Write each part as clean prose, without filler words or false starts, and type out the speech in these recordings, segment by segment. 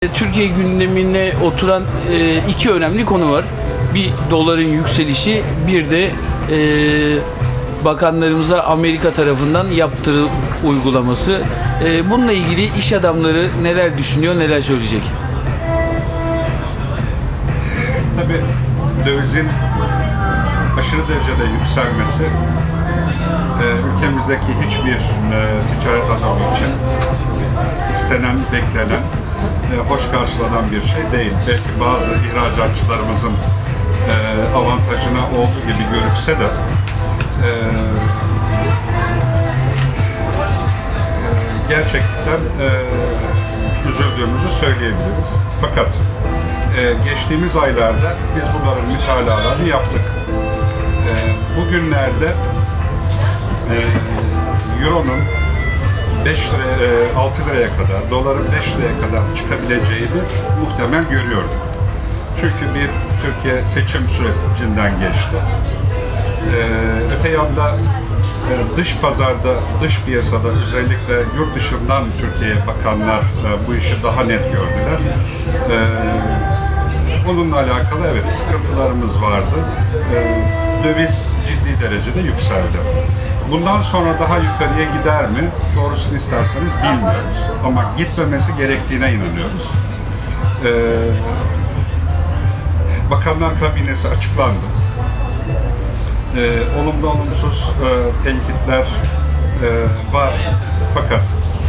Türkiye gündemine oturan iki önemli konu var. Bir doların yükselişi, bir de bakanlarımıza Amerika tarafından yaptırım uygulaması. Bununla ilgili iş adamları neler düşünüyor, neler söyleyecek? Tabii dövizin aşırı derecede yükselmesi ülkemizdeki hiçbir ticaret adamı için istenen, beklenen, hoş karşılanan bir şey değil. Belki bazı ihracatçılarımızın avantajına olduğu gibi görükse de gerçekten üzüldüğümüzü söyleyebiliriz. Fakat geçtiğimiz aylarda biz bunların mütalalarını yaptık. Bugünlerde Euro'nun 6 liraya kadar, doların 5 liraya kadar çıkabileceğini muhtemel görüyorduk. Çünkü bir Türkiye seçim sürecinden geçti. Öte yanda dış pazarda, dış piyasada özellikle yurt dışından Türkiye'ye bakanlar bu işi daha net gördüler. Onunla alakalı evet sıkıntılarımız vardı. Döviz ciddi derecede yükseldi. Bundan sonra daha yukarıya gider mi? Doğrusunu isterseniz bilmiyoruz. Ama gitmemesi gerektiğine inanıyoruz. Bakanlar Kabinesi açıklandı. Olumlu olumsuz tenkitler var. Fakat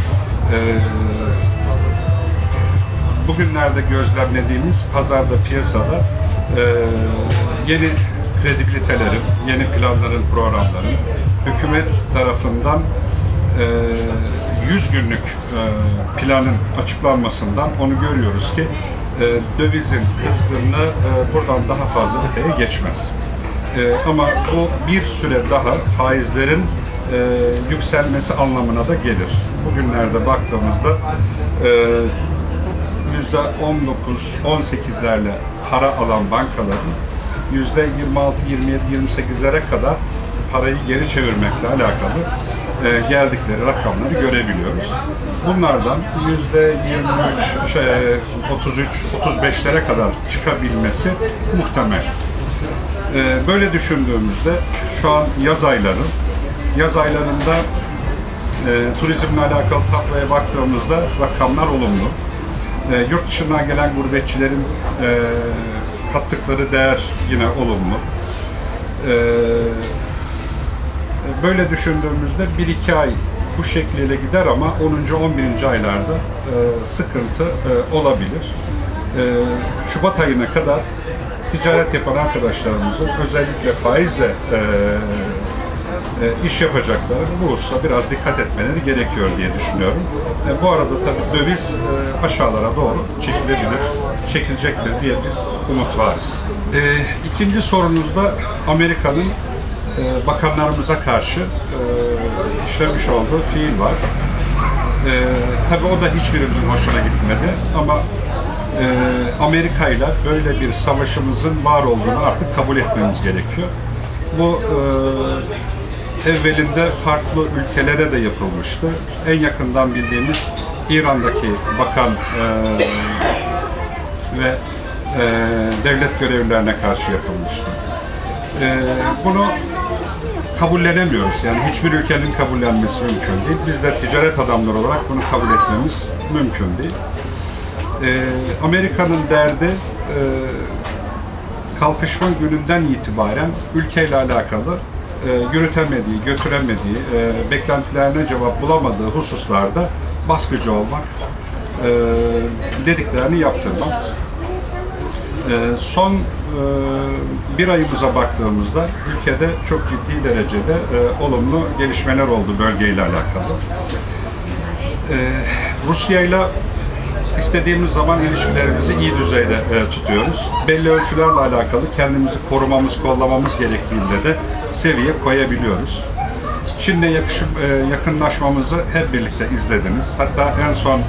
bugünlerde gözlemlediğimiz pazarda, piyasada yeni kredibilitelerin, yeni planların, programların hükümet tarafından 100 günlük planın açıklanmasından onu görüyoruz ki dövizin kızgınlığı buradan daha fazla öteye geçmez. Ama bu bir süre daha faizlerin yükselmesi anlamına da gelir. Bugünlerde baktığımızda %19-18'lerle para alan bankaların %26, 27, 28'lere kadar parayı geri çevirmekle alakalı geldikleri rakamları görebiliyoruz. Bunlardan %23, 33, 35'lere kadar çıkabilmesi muhtemel. Böyle düşündüğümüzde şu an yaz aylarında turizmle alakalı tabloya baktığımızda rakamlar olumlu. Yurt dışından gelen gurbetçilerin kattıkları değer yine olumlu. Böyle düşündüğümüzde 1-2 ay bu şekliyle gider ama 10. 11. aylarda sıkıntı olabilir. Şubat ayına kadar ticaret yapan arkadaşlarımızın özellikle faizle iş yapacakları bu hususa biraz dikkat etmeleri gerekiyor diye düşünüyorum. Bu arada tabii döviz aşağılara doğru çekilebilir, çekilecektir diye biz umut varız. İkinci sorunuzda Amerika'nın bakanlarımıza karşı işlemiş olduğu fiil var. Tabii o da hiçbirimizin hoşuna gitmedi ama Amerika ile böyle bir savaşımızın var olduğunu artık kabul etmemiz gerekiyor. Bu evvelinde farklı ülkelere de yapılmıştı. En yakından bildiğimiz İran'daki bakan ve devlet görevlilerine karşı yapılmıştı. Bunu kabullenemiyoruz. Yani hiçbir ülkenin kabullenmesi mümkün değil. Biz de ticaret adamları olarak bunu kabul etmemiz mümkün değil. Amerika'nın derdi kalkışma gününden itibaren ülkeyle alakalı yürütemediği, götüremediği, beklentilerine cevap bulamadığı hususlarda baskıcı olmak, dediklerini yaptırmak. Son bir ayımıza baktığımızda ülkede çok ciddi derecede olumlu gelişmeler oldu bölgeyle alakalı. Rusya ile istediğimiz zaman ilişkilerimizi iyi düzeyde tutuyoruz. Belli ölçülerle alakalı kendimizi korumamız, kollamamız gerektiğinde de seviye koyabiliyoruz. Çin'le yakınlaşmamızı hep birlikte izlediniz. Hatta en son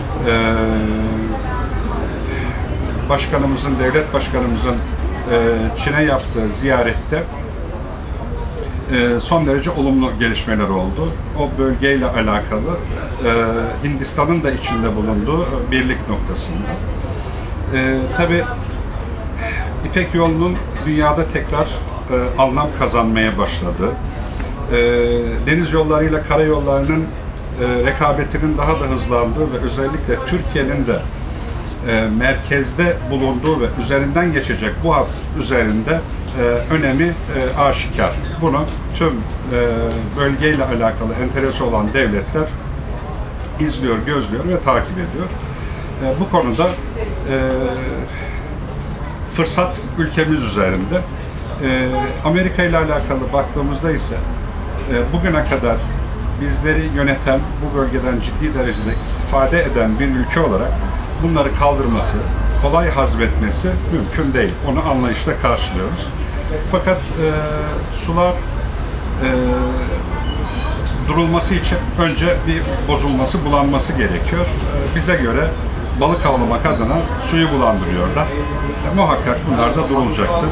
devlet başkanımızın Çin'e yaptığı ziyarette son derece olumlu gelişmeler oldu. O bölgeyle alakalı Hindistan'ın da içinde bulunduğu birlik noktasında. Tabii İpek yolunun dünyada tekrar anlam kazanmaya başladı. Deniz yollarıyla karayollarının rekabetinin daha da hızlandığı ve özellikle Türkiye'nin de merkezde bulunduğu ve üzerinden geçecek bu hat üzerinde önemi aşikar. Bunu tüm bölgeyle alakalı enteresi olan devletler izliyor, gözlüyor ve takip ediyor. Bu konuda fırsat ülkemiz üzerinde. Amerika ile alakalı baktığımızda ise bugüne kadar bizleri yöneten, bu bölgeden ciddi derecede istifade eden bir ülke olarak bunları kaldırması, kolay hazmetmesi mümkün değil. Onu anlayışla karşılıyoruz. Fakat sular durulması için önce bir bozulması, bulanması gerekiyor. Bize göre balık avlamak adına suyu bulandırıyorlar. Muhakkak bunlar da durulacaktır.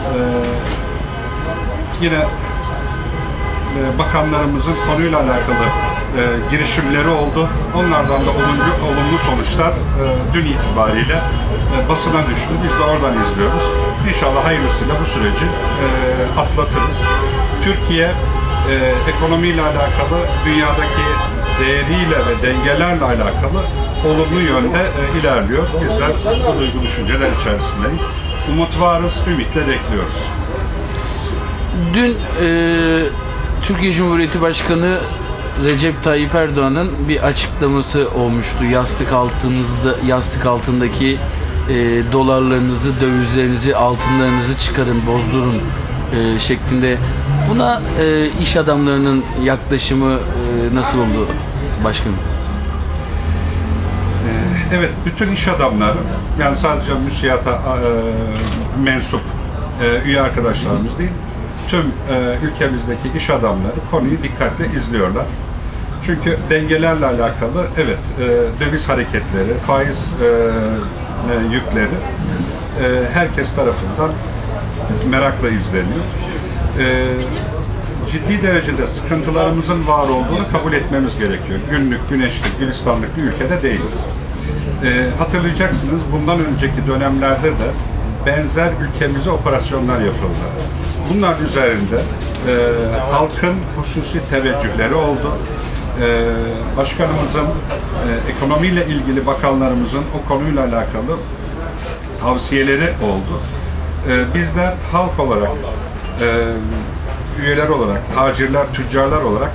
Yine bakanlarımızın konuyla alakalı girişimleri oldu. Onlardan da olumlu sonuçlar dün itibariyle basına düştü. Biz de oradan izliyoruz. İnşallah hayırlısıyla bu süreci atlatırız. Türkiye ekonomiyle alakalı, dünyadaki değeriyle ve dengelerle alakalı olumlu yönde ilerliyor. Bizler bu duygu düşünceler içerisindeyiz. Umut varız, ümitle bekliyoruz. Dün Türkiye Cumhuriyeti Başkanı Recep Tayyip Erdoğan'ın bir açıklaması olmuştu. Yastık altındaki dolarlarınızı, dövizlerinizi, altınlarınızı çıkarın, bozdurun şeklinde. Buna iş adamlarının yaklaşımı nasıl oldu başkanım? Evet, bütün iş adamları, yani sadece müsiyata mensup üye arkadaşlarımız değil, tüm ülkemizdeki iş adamları konuyu dikkatle izliyorlar. Çünkü dengelerle alakalı, evet, döviz hareketleri, faiz yükleri herkes tarafından merakla izleniyor. Ciddi derecede sıkıntılarımızın var olduğunu kabul etmemiz gerekiyor. Günlük, güneşli, gülistanlık bir ülkede değiliz. Hatırlayacaksınız, bundan önceki dönemlerde de benzer ülkemize operasyonlar yapıldı. Bunlar üzerinde halkın hususi teveccühleri oldu. Başkanımızın, ekonomiyle ilgili bakanlarımızın o konuyla alakalı tavsiyeleri oldu. Bizler halk olarak, üyeler olarak, tacirler, tüccarlar olarak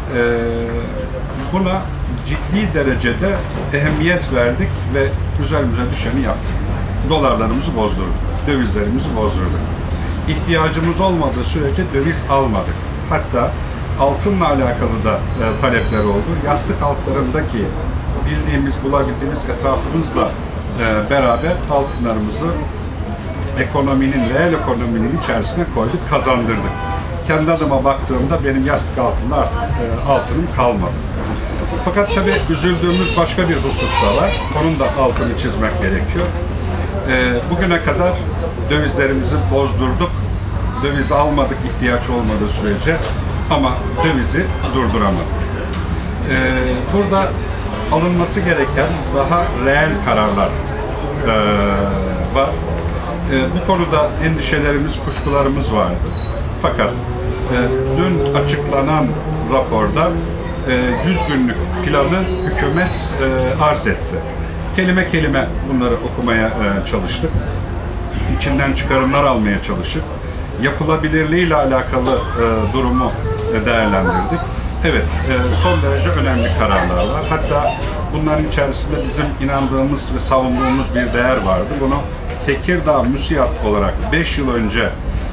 buna ciddi derecede ehemmiyet verdik ve üzerimize düşeni yaptık. Dolarlarımızı bozdurduk, dövizlerimizi bozdurduk. İhtiyacımız olmadığı sürece döviz almadık. Hatta altınla alakalı da talepler oldu. Yastık altlarındaki bulabildiğimiz etrafımızla beraber altınlarımızı reel ekonominin içerisine koyduk, kazandırdık. Kendi adıma baktığımda benim yastık altında artık altınım kalmadı. Fakat tabii üzüldüğümüz başka bir husus da var. Onun da altını çizmek gerekiyor. Bugüne kadar dövizlerimizi bozdurduk. Döviz almadık ihtiyaç olmadığı sürece ama dövizi durduramadık. Burada alınması gereken daha reel kararlar var. Bu konuda endişelerimiz, kuşkularımız vardı. Fakat dün açıklanan raporda 100 günlük planı hükümet arz etti. Kelime kelime bunları okumaya çalıştık. İçinden çıkarımlar almaya çalışıp yapılabilirliğiyle alakalı durumu değerlendirdik. Evet, son derece önemli kararlar var. Hatta bunların içerisinde bizim inandığımız ve savunduğumuz bir değer vardı. Bunu Tekirdağ Müsiyat olarak 5 yıl önce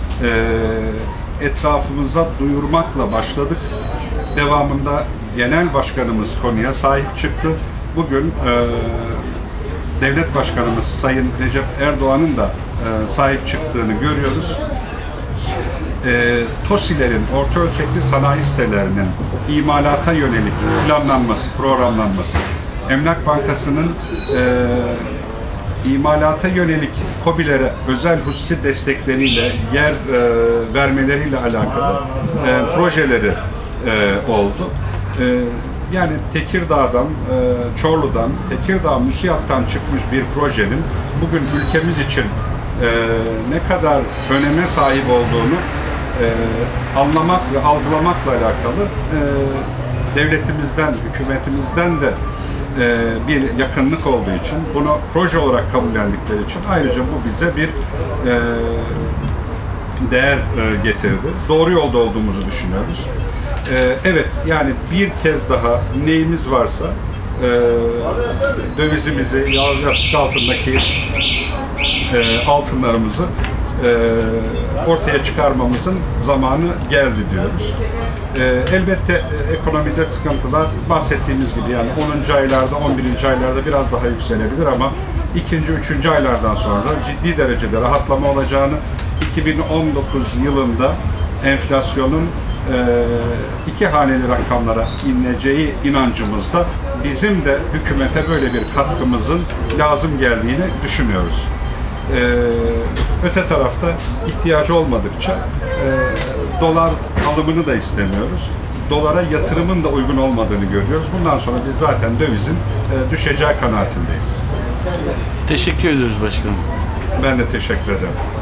etrafımıza duyurmakla başladık. Devamında Genel Başkanımız konuya sahip çıktı. Bugün Devlet Başkanımız Sayın Recep Erdoğan'ın da sahip çıktığını görüyoruz. TOSİ'lerin, orta ölçekli sanayi sitelerinin imalata yönelik planlanması, programlanması, Emlak Bankası'nın imalata yönelik KOBİ'lere özel hususi destekleriyle, yer vermeleriyle alakalı projeleri oldu. Yani Tekirdağ'dan, Çorlu'dan, Tekirdağ MÜSİAD'dan çıkmış bir projenin bugün ülkemiz için ne kadar öneme sahip olduğunu anlamak ve algılamakla alakalı devletimizden, hükümetimizden de bir yakınlık olduğu için, bunu proje olarak kabullendikleri için ayrıca bu bize bir değer getirdi. Doğru yolda olduğumuzu düşünüyoruz. Evet, yani bir kez daha neyimiz varsa dövizimizi, yastık altındaki altınlarımızı ortaya çıkarmamızın zamanı geldi diyoruz. Elbette ekonomide sıkıntılar bahsettiğimiz gibi, yani 10. aylarda, 11. aylarda biraz daha yükselebilir ama 2. 3. aylardan sonra ciddi derecede rahatlama olacağını, 2019 yılında enflasyonun 2 haneli rakamlara ineceği inancımızda bizim de hükümete böyle bir katkımızın lazım geldiğini düşünüyoruz. Öte tarafta ihtiyacı olmadıkça dolar alımını da istemiyoruz. Dolara yatırımın da uygun olmadığını görüyoruz. Bundan sonra biz zaten dövizin düşeceği kanaatindeyiz. Teşekkür ediyoruz başkanım. Ben de teşekkür ederim.